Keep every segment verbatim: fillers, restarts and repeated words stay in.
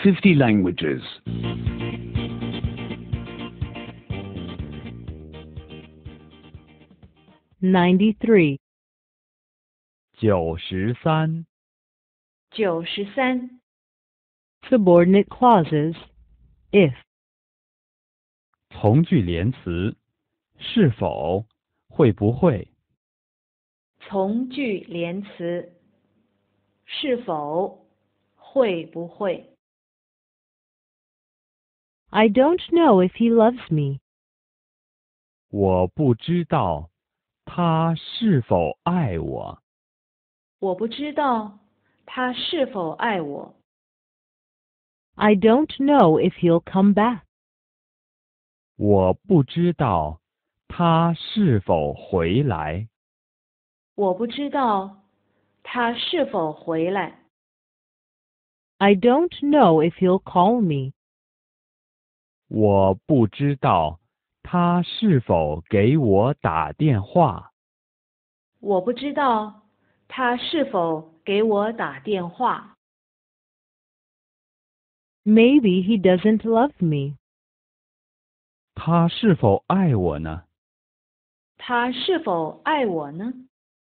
fifty languages. ninety-three. 九十三。 九十三。 Subordinate clauses. If. 从句连词，是否，会不会。 从句连词，是否，会不会。 I don't know if he loves me. 我不知道他是否爱我。 我不知道他是否爱我。 I don't know if he'll come back. 我不知道他是否回来。 我不知道他是否回来。 I don't know if he'll call me. 我不知道他是否给我打电话。 我不知道他是否给我打电话。 Maybe he doesn't love me. 他是否爱我呢？ 他是否爱我呢？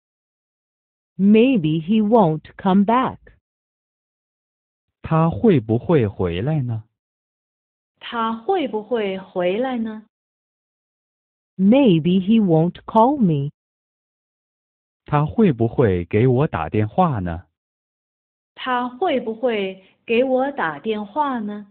Maybe he won't come back. 他会不会回来呢？ 他会不会回来呢？ Maybe he won't call me. 他会不会给我打电话呢？ 他会不会给我打电话呢？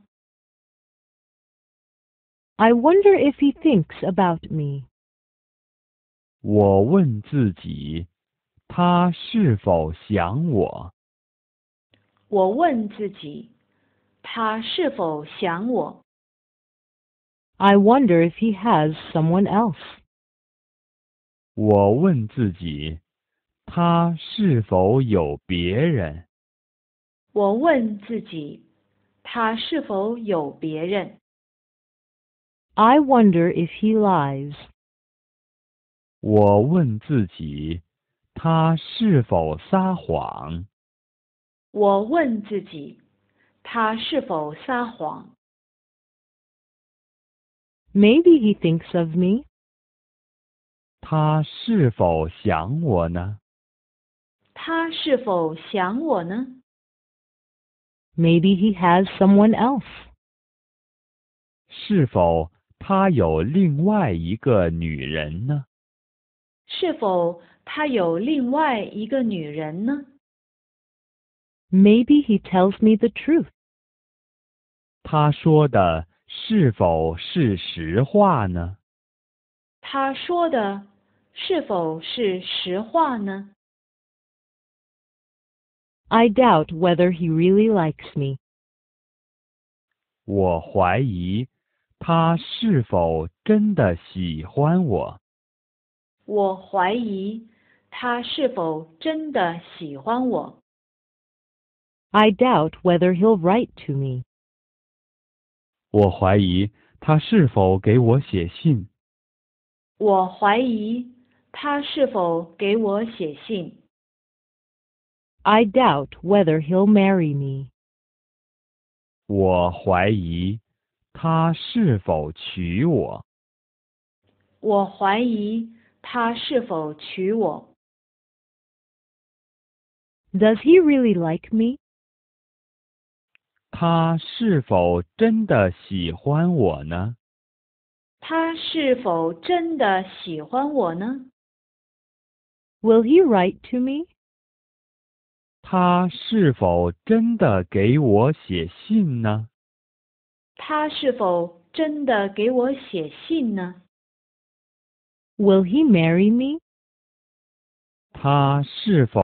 I wonder if he thinks about me. 我问自己，他是否想我？ 我问自己，他是否想我？ I wonder if he has someone else. 我问自己，他是否有别人？ 我问自己，他是否有别人？ I wonder if he lies. 我问自己，他是否撒谎？ 我问自己，他是否撒谎？ Maybe he thinks of me. 他是否想我呢？ 他是否想我呢？ Maybe he has someone else. 是否他有另外一个女人呢？ 是否他有另外一个女人呢？ Maybe he tells me the truth. 他说的是否是实话呢？ 他说的是否是实话呢？ I doubt whether he really likes me. 我怀疑他是否真的喜欢我。 我怀疑他是否真的喜欢我。 I doubt whether he'll write to me. 我怀疑他是否给我写信。 我怀疑他是否给我写信。 I doubt whether he'll marry me. 我怀疑他是否娶我。 我怀疑他是否娶我。 Does he really like me? 他是否真的喜欢我呢？ 他是否真的喜欢我呢？ Will he write to me? 他是否真的给我写信呢？ 他是否真的给我写信呢？ Will he marry me? 他是否